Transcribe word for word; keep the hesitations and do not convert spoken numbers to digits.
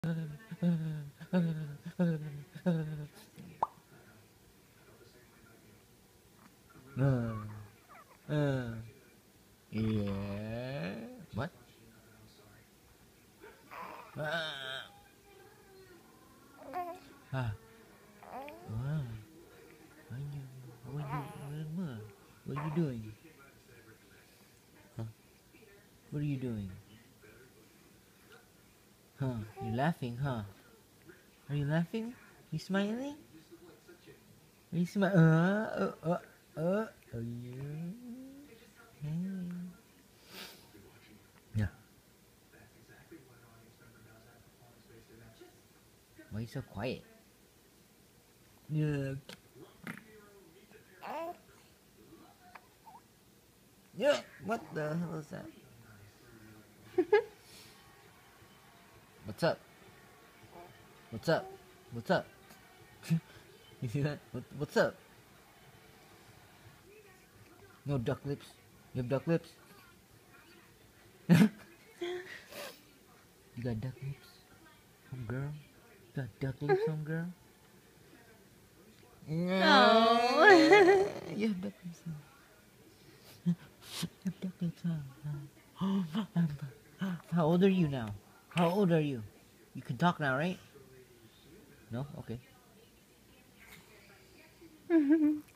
Uh, uh, yeah. What? Ah. Ah. Wow. What are you, what are you, what are you doing? Huh? What are you doing? Huh? You laughing, huh? Are you laughing? You smiling? Are you smiling? Uh, uh, uh, uh. Are you? Hey. Yeah. Why are you so quiet? Yeah. Yeah. What the hell is that? What's up? What's up? What's up? You see that? What, what's up? No duck lips. You have duck lips? You got duck lips? Home girl? You got duck lips, home girl? Oh. You have duck lips, huh? You have duck lips, huh? How old are you now? How old are you? You can talk now, right? No? Okay.